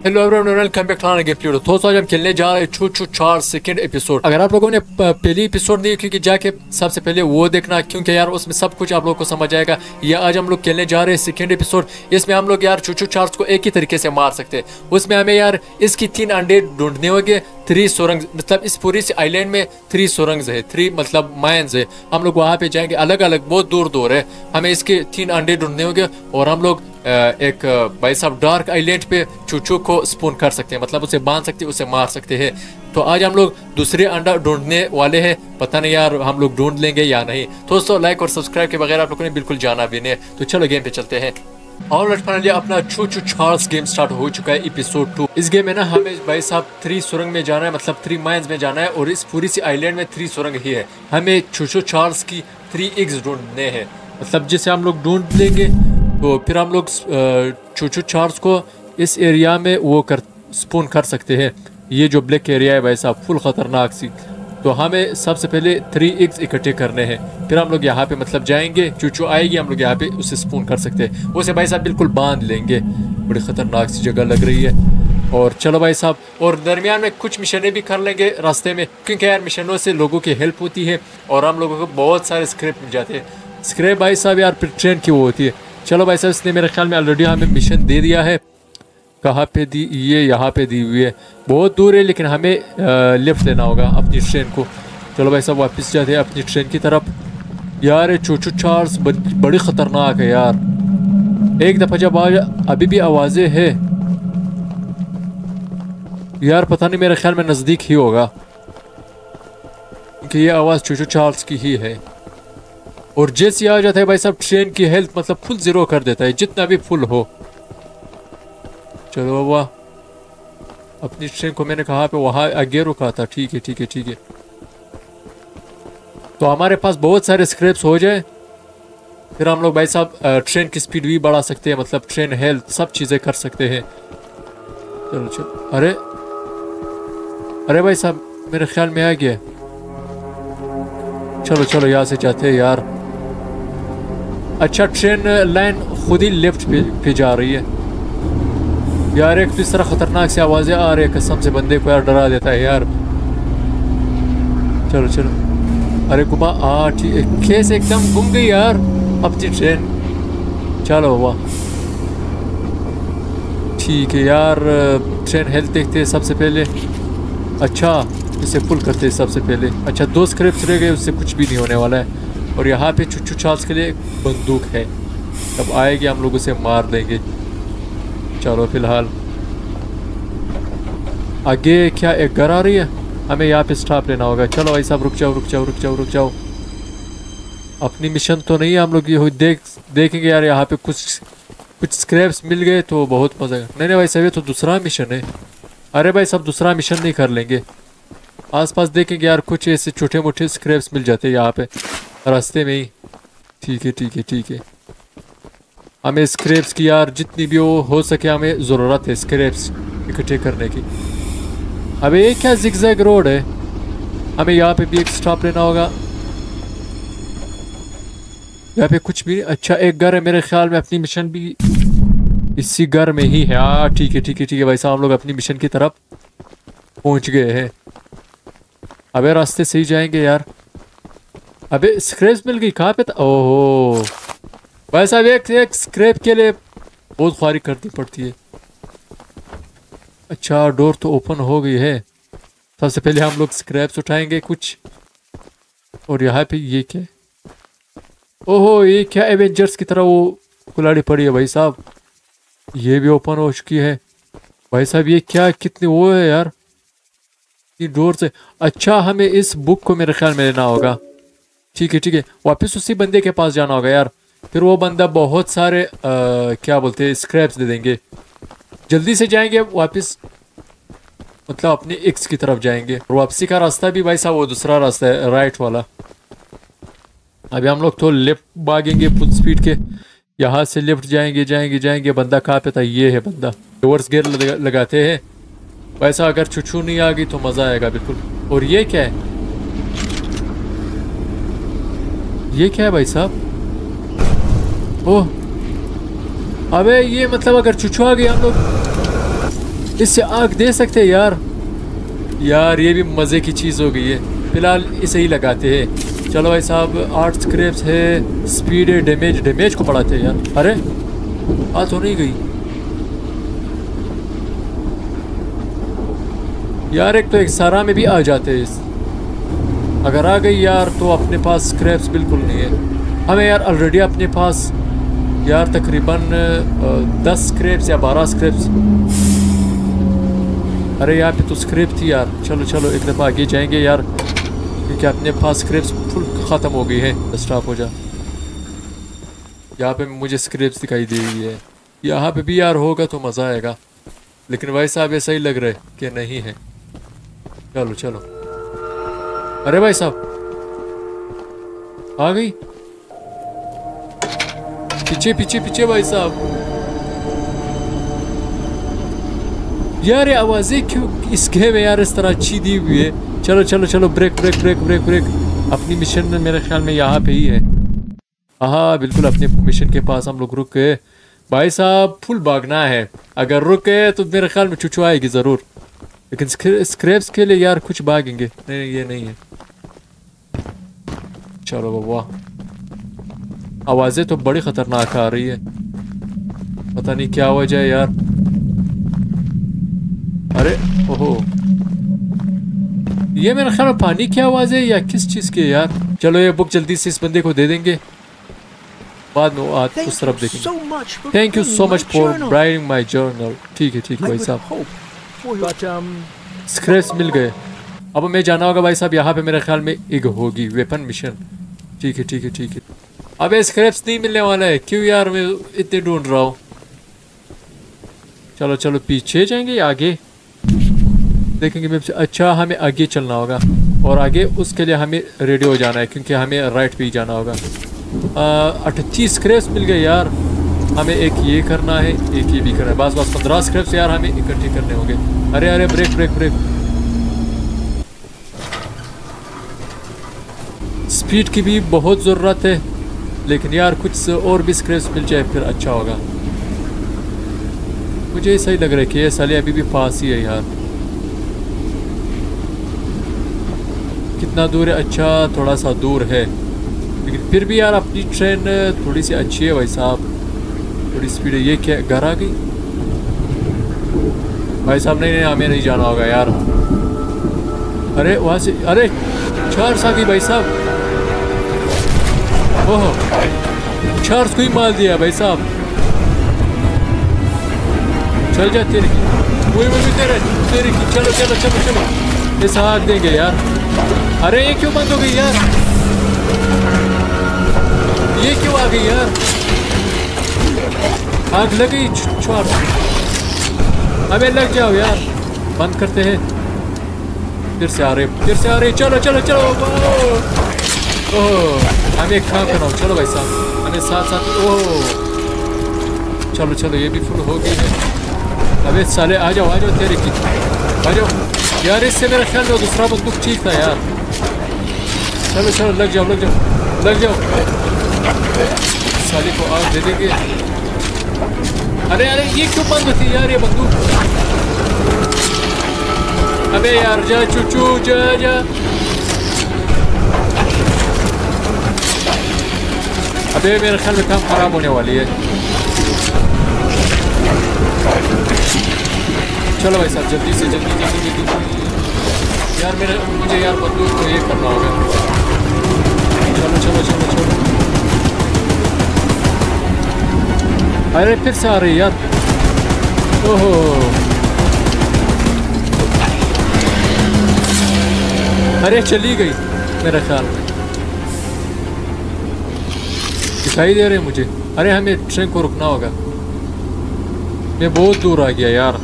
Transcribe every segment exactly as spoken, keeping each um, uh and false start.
Hello everyone, welcome back to another game play. दोस्तों आज हम खेलने जा रहे हैं छू छू चार सेकंड एपिसोड। अगर आप लोगों ने पहली एपिसोड नहीं क्योंकि जाके सबसे पहले वो देखना, क्योंकि यार उसमें सब कुछ आप लोगों को समझ आएगा। या आज हम लोग खेलने जा रहे हैं सेकंड एपिसोड। इसमें हम लोग यार छू छू चार्स को एक ही तरीके से मार सकते हैं। उसमें हमें यार इसकी तीन अंडे ढूंढने होंगे। थ्री सुरंग, मतलब इस पूरी आइलैंड में थ्री सुरंग है, थ्री मतलब माइंस है। हम लोग वहाँ पे जाएंगे, अलग अलग बहुत दूर दूर है। हमें इसके तीन अंडे ढूंढने होंगे और हम लोग एक भाई साहब डार्क आइलैंड पे चूचू को स्पून कर सकते हैं, मतलब उसे बांध सकते हैं, उसे मार सकते हैं। तो आज हम लोग दूसरे अंडा ढूंढने वाले हैं। पता नहीं यार हम लोग ढूंढ लेंगे या नहीं। दोस्तों लाइक और सब्सक्राइब के बगैर आप लोगों ने बिल्कुल जाना भी नहीं। तो चलो गेम पे चलते हैं। और फाइनली अपना छू छू चार्स गेम स्टार्ट हो चुका है, एपिसोड टू। इस गेम में ना हमें भाई साहब थ्री सुरंग में जाना है, मतलब थ्री माइंस में जाना है। और इस पूरी सी आइलैंड में थ्री सुरंग ही है। हमें छू छू चार्स की थ्री एग्स ढूंढने हैं, मतलब जिसे हम लोग ढूंढ लेंगे तो फिर हम लोग छू छू चार्स को इस एरिया में वो कर स्पून कर सकते हैं। ये जो ब्लैक एरिया है भाई साहब फुल खतरनाक सी। तो हमें सबसे पहले थ्री एग्स इकट्ठे करने हैं, फिर हम लोग यहाँ पे मतलब जाएंगे, चूचू आएगी, हम लोग यहाँ पे उसे स्पून कर सकते हैं। उसे भाई साहब बिल्कुल बांध लेंगे। बड़ी खतरनाक सी जगह लग रही है। और चलो भाई साहब, और दरमियान में कुछ मिशनें भी कर लेंगे रास्ते में, क्योंकि यार मिशनों से लोगों की हेल्प होती है और हम लोगों को बहुत सारे स्क्रैप मिल जाते हैं। स्क्रैप भाई साहब यार फिर ट्रेन की वो होती है। चलो भाई साहब, इसने मेरे ख्याल में ऑलरेडी हमें मिशन दे दिया है। कहाँ पे दी? ये यहाँ पे दी हुई है, बहुत दूर है, लेकिन हमें लिफ्ट लेना होगा अपनी ट्रेन को। चलो भाई साहब वापस जाते हैं अपनी ट्रेन की तरफ। यार ये चूचू चार्स बड़ी ख़तरनाक है यार। एक दफ़ा जब आज अभी भी आवाज़ें है यार, पता नहीं मेरे ख्याल में नज़दीक ही होगा, क्योंकि ये आवाज़ चूचू चार्स की ही है। और जैसे आ जाता है भाई साहब ट्रेन की हेल्थ मतलब फुल जीरो कर देता है, जितना भी फुल हो। चलो बाबा, अपनी ट्रेन को मैंने कहा पे वहाँ आगे रुका था। ठीक है ठीक है ठीक है। तो हमारे पास बहुत सारे स्क्रैप्स हो जाए, फिर हम लोग भाई साहब ट्रेन की स्पीड भी बढ़ा सकते हैं, मतलब ट्रेन हेल्थ सब चीज़ें कर सकते हैं। चलो चलो। अरे अरे भाई साहब मेरे ख्याल में आ गया। चलो चलो यहाँ से जाते हैं यार। अच्छा, ट्रेन लाइन खुद ही लेफ्ट पे, पे जा रही है यार। एक इस तरह खतरनाक सी आवाज़ें आ रही है, कसम से बंदे को यार डरा देता है यार। चलो चलो। अरे गुमा आ ठीक है, कैसे एकदम गुम गई यार अपनी ट्रेन। चलो वाह ठीक है यार। ट्रेन हेल्थ देखते हैं सबसे पहले। अच्छा, इसे फुल करते हैं सबसे पहले। अच्छा, दो स्क्रैप्स रह गए, उससे कुछ भी नहीं होने वाला है। और यहाँ पे चूचू चार्स के लिए बंदूक है, जब आएगी हम लोग उसे मार देंगे। चलो फिलहाल आगे क्या एक घर आ रही है, हमें यहाँ पे स्टॉप लेना होगा। चलो भाई साहब रुक जाओ रुक जाओ रुक जाओ रुक जाओ। अपनी मिशन तो नहीं है, हम लोग ये देख देखेंगे यार। यहाँ पे कुछ कुछ स्क्रैप्स मिल गए तो बहुत मजा है। नहीं नहीं भाई साहब, ये तो दूसरा मिशन है। अरे भाई साहब दूसरा मिशन नहीं कर लेंगे, आसपास देखेंगे यार, कुछ ऐसे छोटे मोटे स्क्रैप्स मिल जाते हैं यहाँ पे रास्ते में ही। ठीक है ठीक है ठीक है। हमें स्क्रैप्स की यार जितनी भी वो हो सके हमें ज़रूरत है स्क्रैप्स इकट्ठे करने की। अबे ये क्या जिगजैग रोड है, हमें यहाँ पे भी एक स्टॉप लेना होगा। यहाँ पे कुछ भी। अच्छा, एक घर है मेरे ख्याल में, अपनी मिशन भी इसी घर में ही है। हाँ ठीक है ठीक है ठीक है भाई साहब, हम लोग अपनी मिशन की तरफ पहुँच गए हैं। अबे रास्ते से ही जाएंगे यार। अबे स्क्रैप्स मिल गई कहाँ पे था? ओहो भाई साहब, एक एक स्क्रैप के लिए बहुत ख्वारी करनी पड़ती है। अच्छा, डोर तो ओपन हो गई है। सबसे पहले हम लोग स्क्रैप्स उठाएंगे कुछ। और यहाँ पे ये क्या? ओहो, ये क्या एवेंजर्स की तरह वो कुल्हाड़ी पड़ी है भाई साहब। ये भी ओपन हो चुकी है भाई साहब। ये क्या कितनी वो है यार ये डोर से। अच्छा, हमें इस बुक को मेरे ख्याल में लेना होगा। ठीक है ठीक है, वापस उसी बंदे के पास जाना होगा यार। फिर वो बंदा बहुत सारे आ, क्या बोलते हैं स्क्रैप्स दे देंगे। जल्दी से जाएंगे वापस, मतलब अपने एक्स की तरफ जाएंगे। और वापसी का रास्ता भी भाई साहब वो दूसरा रास्ता है, राइट वाला। अभी हम लोग तो लेफ्ट भागेंगे फुल स्पीड के। यहाँ से लेफ्ट जाएंगे जाएंगे जाएंगे। बंदा कहाँ पे था? ये है बंदा। रिवर्स गियर लगा, लगाते हैं। वैसा अगर चुचू नहीं आ गई तो मज़ा आएगा बिल्कुल। और ये क्या है? ये क्या है भाई साहब? ओह अबे ये मतलब अगर चुचू आ गई हम लोग इससे आग दे सकते हैं यार। यार ये भी मज़े की चीज़ हो गई है। फिलहाल इसे ही लगाते हैं। चलो भाई साहब, आठ स्क्रैप्स है, स्पीड है, डैमेज डैमेज को बढ़ाते हैं यार। अरे आ तो नहीं गई यार। एक तो एक सारा में भी आ जाते हैं। अगर आ गई यार तो अपने पास स्क्रैप्स बिल्कुल नहीं है हमें यार। ऑलरेडी अपने पास यार तकरीबन दस स्क्रैप्स या बारह स्क्रैप्स। अरे यहाँ पे तो स्क्रैप थी यार। चलो चलो एक दफ़ा आगे जाएंगे यार, क्योंकि अपने पास स्क्रैप्स फुल ख़त्म हो गई है। स्टॉप हो जा। यहाँ पे मुझे स्क्रैप्स दिखाई दे रही है। यहाँ पे भी यार होगा तो मज़ा आएगा, लेकिन भाई साहब ऐसा ही लग रहा है कि नहीं है। चलो चलो। अरे भाई साहब आ गई। पीछे पीछे पीछे भाई साहब। यार ये आवाज़ें क्यों इस गेम में यार इस तरह अच्छी दी हुई है। चलो चलो चलो, break break break break break. अपनी मिशन में मेरे ख्याल में यहाँ पे ही है। हाँ बिल्कुल, अपने मिशन के पास हम लोग रुक गए भाई साहब। फुल भागना है। अगर रुक गए तो मेरे ख्याल में चुचू आएगी ज़रूर, लेकिन स्क्रैप्स के लिए यार कुछ भागेंगे। नहीं नहीं ये नहीं है। चलो बाबा, आवाज़ें तो बड़ी ख़तरनाक आ रही है। पता नहीं क्या वजह है यार। अरे ओहो, ये मेरे ख्याल में पानी की आवाज़ है या किस चीज़ की है यार। चलो ये बुक जल्दी से इस बंदे को दे देंगे, बाद में आज उस तरफ देखेंगे। Thank you so much for writing my journal. ठीक है ठीक है भाई साहब, स्क्रैप्स मिल गए। अब हमें जाना होगा भाई साहब, यहाँ पे मेरे ख्याल में एक होगी वेपन मिशन। ठीक है ठीक है ठीक है। अबे स्क्रैप्स नहीं मिलने वाला है, क्यों यार मैं इतने ढूंढ रहा हूँ। चलो चलो पीछे जाएंगे या आगे देखेंगे मैप से। अच्छा हमें आगे चलना होगा, और आगे उसके लिए हमें रेडी हो जाना है, क्योंकि हमें राइट पे ही जाना होगा। अट्ठतीस स्क्रैप्स मिल गए यार। हमें एक ये करना है, एक ये भी करना है। बस बस पंद्रह स्क्रैप्स यार हमें इकट्ठे करने होंगे। अरे अरे ब्रेक ब्रेक ब्रेक। स्पीड की भी बहुत ज़रूरत है, लेकिन यार कुछ और भी स्क्रैप्स मिल जाए फिर अच्छा होगा। मुझे ऐसा ही लग रहा है कि ये साले अभी भी पास ही है यार। कितना दूर है? अच्छा थोड़ा सा दूर है, लेकिन फिर भी यार अपनी ट्रेन थोड़ी सी अच्छी है भाई साहब, थोड़ी स्पीड है। ये क्या घर आ गई भाई साहब? नहीं नहीं हमें नहीं जाना होगा यार। अरे वहाँ से, अरे चार्ज आ गई भाई साहब। ओह चार्ज को ही मार दिया भाई साहब। चल जा तेरे की, वही वही तेरे तेरे की। चलो चलो चलो चलो, ये साथ देंगे यार। अरे ये क्यों बंद हो गई यार? ये क्यों आ गई यार? आग लग गई छोड़। अबे लग जाओ यार, बंद करते हैं। फिर से आ रहे फिर से आ रहे। चलो चलो चलो। ओह हमें एक काम करना हो। चलो भाई साहब हमें साथ साथ। ओह चलो चलो, ये भी फुल हो गई है। अबे साले आ जाओ आ जाओ तेरे की, आ जाओ यार। इससे मेरा ख्याल में दूसरा बंदूक ठीक था यार। चलो चलो लग जाओ लग जाओ लग जाओ। साले को आग दे देंगे। अरे अरे ये क्यों बंद होती है यार ये बंदूक? अबे यार जा चूचू जा जा। अबे मेरे ख्याल में काम खराब होने वाली है। चलो भाई साहब जल्दी से जल्दी जल्दी जल्दी यार। मेरे मुझे यार बंदूक को ये करना होगा। चलो चलो चलो चलो। अरे फिर से आ रही यार। ओहो अरे चली गई मेरा ख्याल में, दिखाई दे रहे मुझे। अरे हमें ट्रेन को रुकना होगा। मैं बहुत दूर आ गया यार,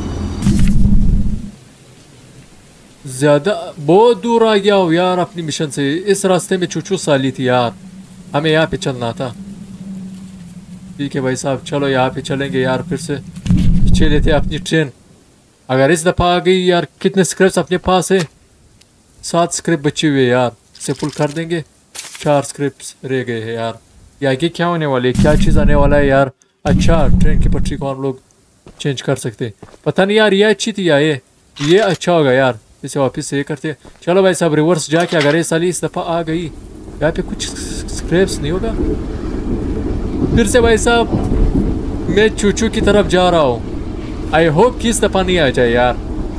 ज़्यादा बहुत दूर आ गया हूँ यार अपनी मिशन से। इस रास्ते में चूचू साली थी यार, हमें यहाँ पे चलना था। ठीक है भाई साहब चलो यहाँ पे चलेंगे यार। फिर से पीछे लेते अपनी ट्रेन। अगर इस दफ़ा आ गई यार। कितने स्क्रैप्स अपने पास है? सात स्क्रैप बचे हुए यार, इसे फुल कर देंगे। चार स्क्रैप्स रह गए हैं यार। ये आगे क्या होने वाले, क्या चीज़ आने वाला है यार? अच्छा ट्रेन की पटरी को हम लोग चेंज कर सकते। पता नहीं यार ये अच्छी थी या ये ये अच्छा होगा यार, इसे वापस से करते। चलो भाई साहब रिवर्स जाके अगर ये साली इस दफ़ा आ गई यहाँ पे कुछ स्क्रैप्स नहीं होगा। फिर से भाई साहब मैं चूचू की तरफ जा रहा हूँ। आई होप कि इस दफ़ा नहीं आ जाए यार।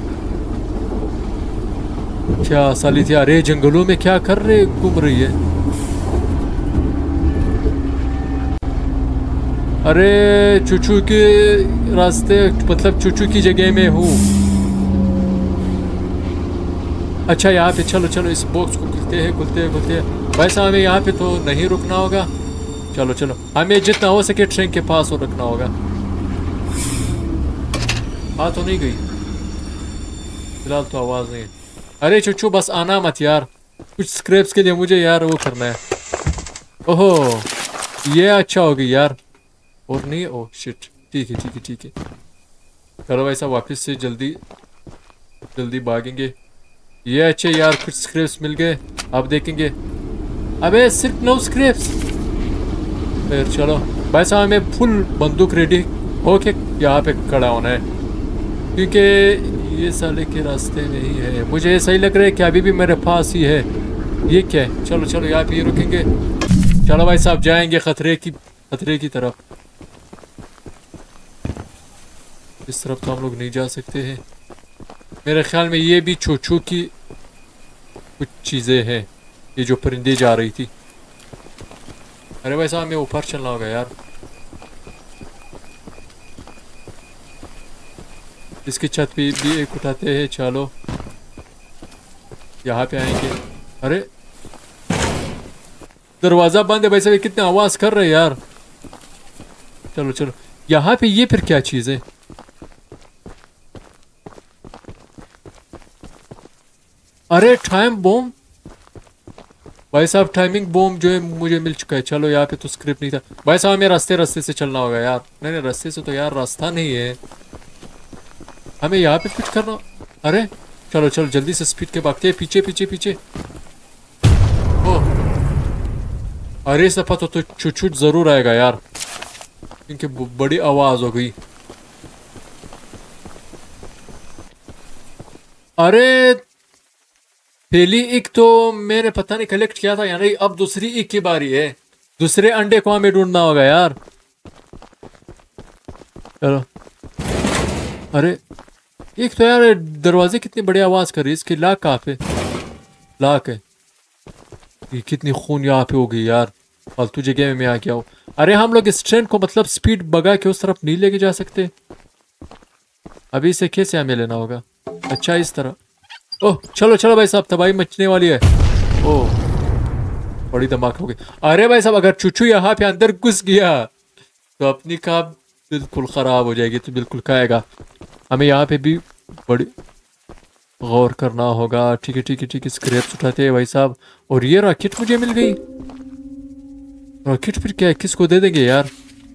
क्या साली थी यार, ये जंगलों में क्या कर रहे घूम रही है। अरे चूचू के रास्ते मतलब चूचू की जगह में हूँ। अच्छा यहाँ पे चलो चलो इस बॉक्स को खुलते हैं खुलते हैं खुलते हैं। वैसे हमें यहाँ पे तो नहीं रुकना होगा। चलो चलो हमें जितना हो सके ट्रेन के पास हो रखना होगा। हाँ तो नहीं गई फिलहाल तो आवाज़ नहीं है। अरे चूचू बस आना मत यार, कुछ स्क्रैप्स के लिए मुझे यार वो करना है। ओहो ये अच्छा होगी यार। और नहीं ओह शिट, ठीक है ठीक है ठीक है। चलो वैसा वापस से जल्दी जल्दी भागेंगे। ये अच्छे यार कुछ स्क्रैप्स मिल गए। अब देखेंगे। अबे सिर्फ नो स्क्रैप्स। फिर चलो भाई साहब हमें फुल बंदूक रेडी होके यहाँ पे खड़ा होना है, क्योंकि ये साले के रास्ते में ही है। मुझे सही लग रहा है कि अभी भी मेरे पास ही है। ये क्या है? चलो चलो यहाँ पे ही रुकेंगे। चलो भाई साहब जाएंगे खतरे की खतरे की तरफ। इस तरफ तो हम लोग नहीं जा सकते हैं। मेरे ख्याल में ये भी चूचू की कुछ चीज़ें हैं, ये जो परिंदे जा रही थी। अरे भाई साहब हमें ऊपर चलना होगा यार। इसकी छत पे भी एक उठाते हैं। चलो यहाँ पे आएंगे। अरे दरवाज़ा बंद है भाई साहब, कितने आवाज़ कर रहे हैं यार। चलो चलो यहाँ पे ये फिर क्या चीज़ है? अरे टाइम बॉम्ब भाई साहब, टाइमिंग बॉम्ब जो है मुझे मिल चुका है। चलो यहाँ पे तो स्क्रिप्ट नहीं था भाई साहब, हमें रास्ते रास्ते से चलना होगा यार। नहीं नहीं रास्ते से तो यार रास्ता नहीं है, हमें यहाँ पे कुछ करना। अरे चलो चलो जल्दी से स्पीड के भागते हैं। पीछे पीछे पीछे। ओह अरे इस दफा तो, तो चुचुट जरूर आएगा यार, क्योंकि बड़ी आवाज हो गई। अरे पहली एक तो मैंने पता नहीं कलेक्ट किया था यानी, अब दूसरी एक की बारी है। दूसरे अंडे को हमें ढूंढना होगा यार। चलो अरे एक तो यार दरवाजे कितनी बड़ी आवाज कर रही है। इसकी लाक कहाँ पे? लाक है। ये कितनी खून यहाँ पे हो गई यार, फालतू जगह में मैं आ गया हूँ। अरे हम लोग इस ट्रेन को मतलब स्पीड भगा के उस तरफ नहीं लेके जा सकते। अभी इसे कैसे हमें लेना होगा? अच्छा इस तरह। ओह चलो चलो भाई साहब तबाही मचने वाली है। ओह बड़ी धमाका हो गई। अरे भाई साहब अगर चूचू यहाँ पे अंदर घुस गया तो अपनी काम बिल्कुल खराब हो जाएगी, तो बिल्कुल खाएगा। हमें यहाँ पे भी बड़ी गौर करना होगा। ठीक है ठीक है ठीक है। स्क्रैप्स उठाते हैं भाई साहब। और ये रॉकेट मुझे मिल गई। रॉकेट फिर क्या है, किसको दे देंगे यार?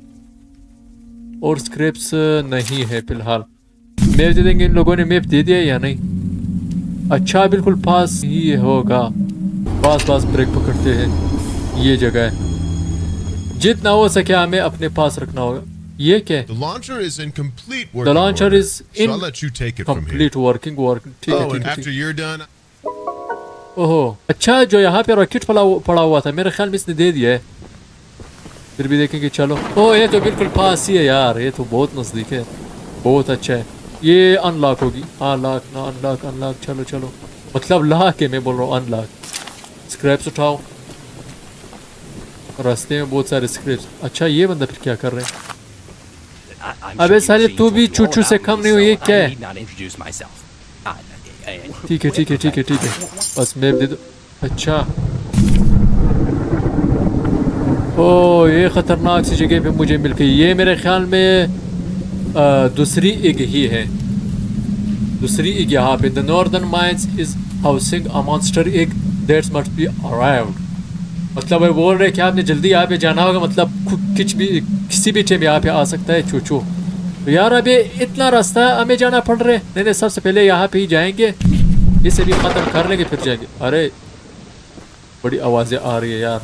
और स्क्रैप्स नहीं है फिलहाल। मैप दे देंगे। इन लोगों ने मैप दे दिया या नहीं? अच्छा बिल्कुल पास ही होगा। पास पास ब्रेक पकड़ते हैं। ये जगह है, जितना हो सके हमें अपने पास रखना होगा। ये क्या है? The launcher is in complete working The launcher order, is so in I'll let you take it from here. complete working working ठीक है Oh, ठीक and है after ठीक। you're done, ओहो अच्छा जो यहाँ पे रॉकेट पड़ा पड़ा हुआ था मेरे ख्याल में इसने दे दिया है। फिर भी देखेंगे। चलो ओह ये तो बिल्कुल पास ही है यार, ये तो बहुत नजदीक है। बहुत अच्छा है। ये अनलॉक होगी। हाँ लॉक ना अनलॉक अनलॉक। चलो चलो मतलब लॉक है, मैं बोल रहा हूँ अनलॉक। स्क्रैप्स उठाओ। रास्ते में बहुत सारे स्क्रैप्स। अच्छा ये बंदा फिर क्या कर रहे हैं? अबे साले तू भी चूचू से कम नहीं हुई है क्या है? ठीक है ठीक है ठीक है ठीक है बस मैप दे दो। अच्छा ओ ये खतरनाक सी जगह पे मुझे मिल गई। ये मेरे ख्याल में आ, दूसरी एग ही है। दूसरी एग यहाँ पे। The northern mines is housing a monster egg that's must be arrived. मतलब वो बोल रहे कि आपने जल्दी यहाँ पे जाना होगा, मतलब कुछ भी किसी भी टाइम यहाँ पे आ सकता है चूचू। तो यार अभी इतना रास्ता हमें जाना पड़ रहा है। नहीं नहीं सबसे पहले यहाँ पे ही जाएंगे, इसे भी ख़त्म कर लेंगे फिर जाएंगे। अरे बड़ी आवाज़ें आ रही है यार।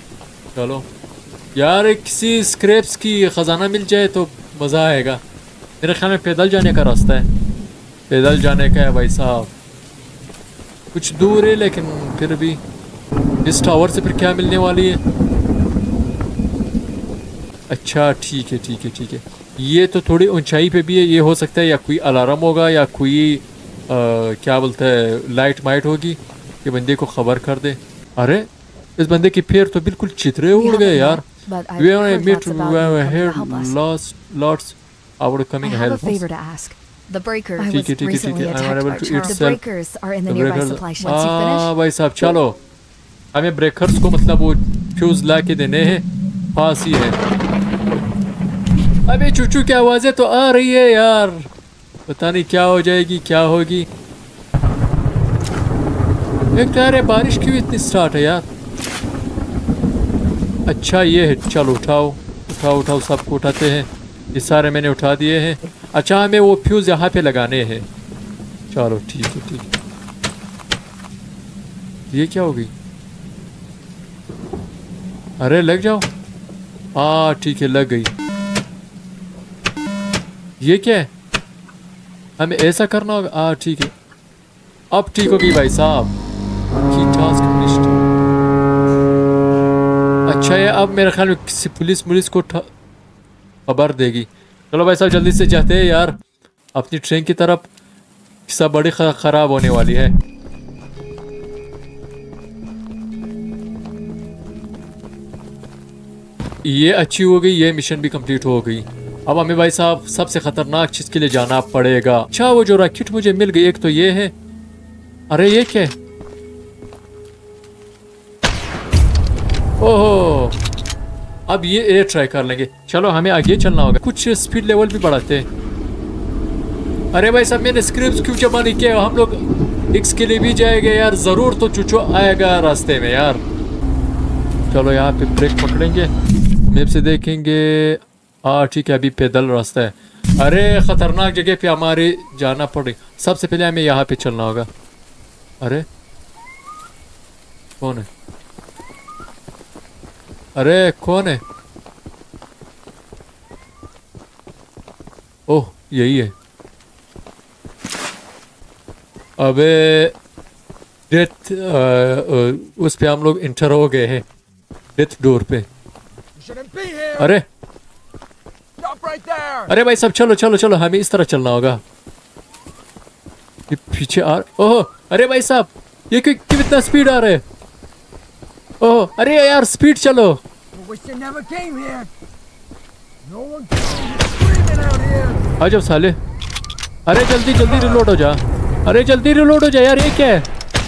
चलो यार किसी स्क्रैप्स की ख़जाना मिल जाए तो मज़ा आएगा। मेरे ख्याल में पैदल जाने का रास्ता है, पैदल जाने का है भाई साहब। कुछ दूर है लेकिन फिर भी इस टावर से फिर क्या मिलने वाली है। अच्छा ठीक है ठीक है ठीक है, ये तो थोड़ी ऊंचाई पे भी है, ये हो सकता है या कोई अलार्म होगा या कोई आ, क्या बोलता है लाइट माइट होगी कि बंदे को खबर कर दे। अरे इस बंदे की पैर तो बिल्कुल चितरे उड़ गए यार। We only meet when we heard lots lots our coming help. The breakers ठीक है ठीक है ठीक है, I'm unable to eat the self. breakers are in the nearby supply shop. Once you हाँ finish, भाई साहब चलो, हमें ब्रेकर्स को मतलब वो फ्यूज ला के देने हैं, फांसी है। अबे चूचू की आवाजें तो आ रही है यार, पता नहीं क्या हो जाएगी क्या होगी। एक यार बारिश क्यों इतनी स्टार्ट है यार। अच्छा ये है, चलो उठाओ उठाओ उठाओ, सबको उठाते हैं, ये सारे मैंने उठा दिए हैं। अच्छा हमें वो फ्यूज यहाँ पे लगाने हैं, चलो ठीक है ठीक है। ये क्या हो गई, अरे लग जाओ, हाँ ठीक है लग गई। ये क्या है, हमें ऐसा करना होगा, हाँ ठीक है अब ठीक हो गई भाई साहब। अच्छा है, अब मेरे ख्याल में किसी पुलिस पुलिस को खबर देगी। चलो भाई साहब जल्दी से जाते हैं यार अपनी ट्रेन की तरफ, सब बड़ी ख़राब होने वाली है। ये अच्छी हो गई, ये मिशन भी कंप्लीट हो गई। अब हमें भाई साहब सबसे ख़तरनाक चीज़ के लिए जाना पड़ेगा। अच्छा वो जो रॉकेट मुझे मिल गई, एक तो ये है, अरे ये क्या है, ओहो अब ये एयर ट्राई कर लेंगे। चलो हमें आगे चलना होगा, कुछ स्पीड लेवल भी बढ़ाते हैं। अरे भाई साहब मैंने स्क्रिप्ट क्यों जमा नहीं किया, हम लोग एक्स के लिए भी जाएंगे यार, ज़रूर तो चूचू आएगा रास्ते में यार। चलो यहाँ पे ब्रेक पकड़ेंगे, मैप से देखेंगे, हाँ ठीक है अभी पैदल रास्ता है। अरे ख़तरनाक जगह पे हमारे जाना पड़ेगा, सबसे पहले हमें यहाँ पे चलना होगा। अरे कौन है, अरे कौन है, ओह यही है। अबे डेथ उस पे हम लोग इंटर हो गए हैं, डेथ डोर पे। अरे अरे भाई सब चलो चलो चलो, हमें इस तरह चलना होगा। ये पीछे आ, ओह अरे भाई साहब ये कितना स्पीड आ रहा है, ओह अरे यार स्पीड चलो। आ जाओ साले, अरे जल्दी जल्दी रिलोड हो जा, अरे जल्दी रिलोड हो जा यार, ये क्या है,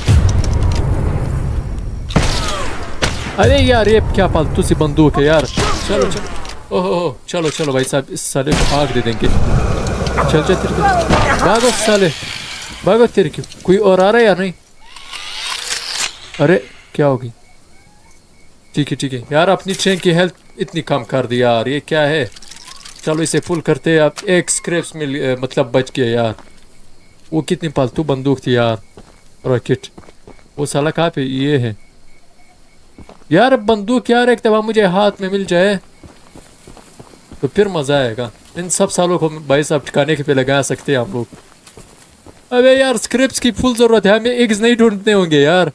अरे यार ये क्या फालतू सी बंदूक है यार। चलो चलो ओह चलो चलो भाई साहब इस साले को आग दे देंगे। चल चल तेरे भागो साले भागो, तेरे क्यों कोई और आ रहा है या नहीं। अरे क्या होगी, ठीक है ठीक है यार, अपनी ट्रेन की हेल्थ इतनी कम कर दी यार, ये क्या है। चलो इसे फुल करते, अब एक स्क्रैप्स मिल मतलब बच गया यार। वो कितनी फालतू बंदूक थी यार, रॉकेट वो साला कहाँ पे, ये है यार बंदूक यार, एक दफा मुझे हाथ में मिल जाए तो फिर मजा आएगा। इन सब सालों को भाई साहब ठिकाने के पे लगा सकते हैं हम लोग। अबे यार स्क्रिप्ट्स की फुल जरूरत है, हमें एग्स नहीं ढूंढने होंगे यार।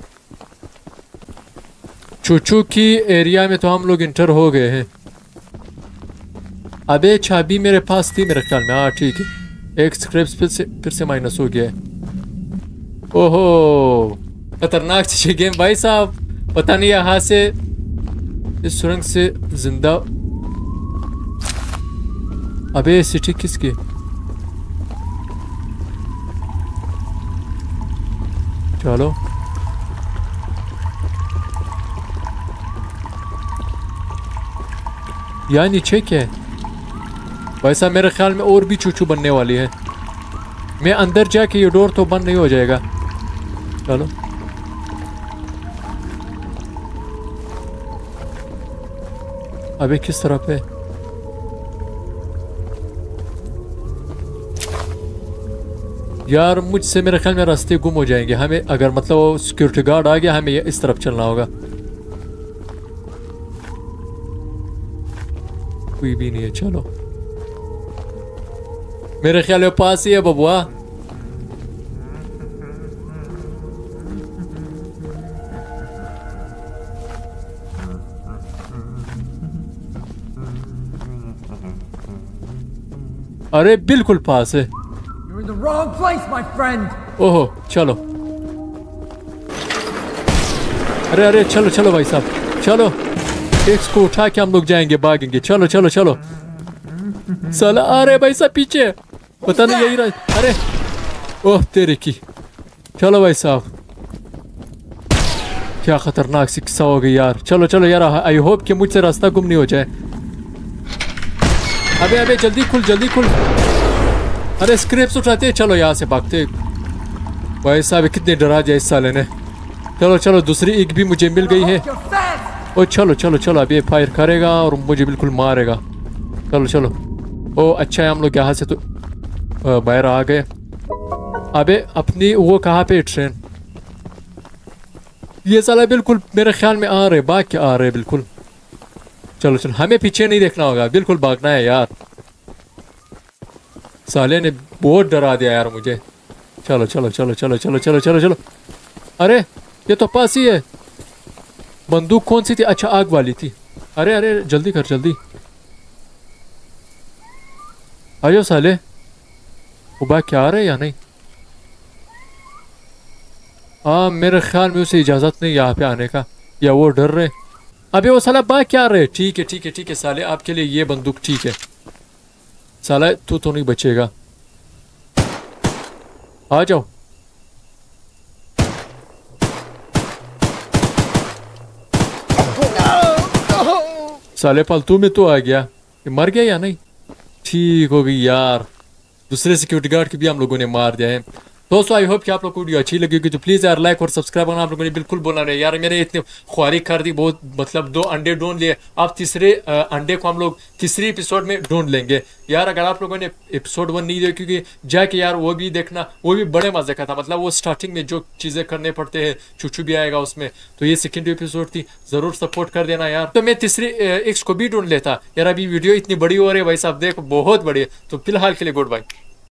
चूचू की एरिया में तो हम लोग इंटर हो गए हैं। अबे चाबी मेरे पास थी मेरे ख्याल में, हाँ ठीक है, एक स्क्रिप्ट फिर से फिर से माइनस हो गया है। ओहो खतरनाक चीज गेम भाई साहब, पता नहीं यहाँ से इस सुरंग से जिंदा। अबे सिटी किसकी, चलो यहाँ नीचे क्या है भाई साहब, मेरे ख्याल में और भी चूचू बनने वाली है। मैं अंदर जाके ये डोर तो बंद नहीं हो जाएगा। चलो अबे किस तरफ है, यार मुझसे मेरे ख्याल में रास्ते गुम हो जाएंगे हमें, अगर मतलब सिक्योरिटी गार्ड आ गया हमें इस तरफ चलना होगा। कोई भी नहीं है, चलो मेरे ख्याल में पास ही है बबुआ। अरे बिल्कुल पास है। You're in the wrong place, my friend. ओहो चलो, अरे अरे चलो चलो भाई साहब चलो, एक को उठा के हम लोग जाएंगे, भागेंगे। चलो चलो चलो। साला आ रहे भाई साहब पीछे, पता नहीं यही रहा। अरे ओह तेरे की। चलो भाई साहब, क्या खतरनाक सी किस्सा हो गई यार। चलो चलो यार, आई होप कि मुझसे रास्ता गुम नहीं हो जाए। अबे अबे जल्दी खुल जल्दी खुल। अरे स्क्रैप्स उठाते हैं, चलो यहाँ से भागते। भाई साहब कितने डरा दिया इस साले ने। चलो चलो, दूसरी एक भी मुझे मिल गई है। ओ चलो चलो चलो, अब ये फायर करेगा और मुझे बिल्कुल मारेगा। चलो चलो। ओ अच्छा है हम लोग यहाँ से तो बाहर आ गए। अबे अपनी वो कहाँ पे ट्रेन? ये साला बिल्कुल मेरे ख्याल में आ रहे, भाग के आ रहे बिल्कुल। चलो चलो, हमें पीछे नहीं देखना होगा, बिल्कुल भागना है यार। साले ने बहुत डरा दिया यार मुझे। चलो चलो चलो चलो चलो चलो चलो चलो। अरे ये तो पास ही है। बंदूक कौन सी थी? अच्छा आग वाली थी। अरे अरे जल्दी कर जल्दी। आयो साले, वो भाग क्या आ रहे या नहीं? हाँ मेरे ख्याल में उसे इजाज़त नहीं यहाँ पे आने का, या वो डर रहे। अबे वो साला भाग क्या रहे? ठीक है ठीक है ठीक है साले, आपके लिए ये बंदूक ठीक है। साला तू तो नहीं बचेगा, आ जाओ। साले फालतू में तो आ गया। ये मर गया या नहीं? ठीक हो गई यार। दूसरे सिक्योरिटी गार्ड की भी हम लोगों ने मार दिया है। दोस्तों आई होप कि आप लोग को वीडियो अच्छी लगी होगी, तो प्लीज़ यार लाइक और सब्सक्राइब करना आप लोगों ने बिल्कुल बोलना नहीं यार। मेरे इतने ख्वारी कर दी बहुत, मतलब दो अंडे ढूंढ लिए, आप तीसरे अंडे को हम लोग तीसरी एपिसोड में ढूंढ लेंगे यार। अगर आप लोगों ने एपिसोड वन नहीं देखी, क्योंकि जाके यार वो भी देखना, वो भी बड़े मजे का था। मतलब वो स्टार्टिंग में जो चीज़ें करने पड़ते हैं, चूचू भी आएगा उसमें, तो ये सेकेंड एपिसोड थी, ज़रूर सपोर्ट कर देना यार। तो मैं तीसरी एक्स को भी ढूंढ लेता यार। अभी वीडियो इतनी बड़ी हो रही है भाई साहब, देखो बहुत बड़ी है। तो फिलहाल के लिए गुड बाय।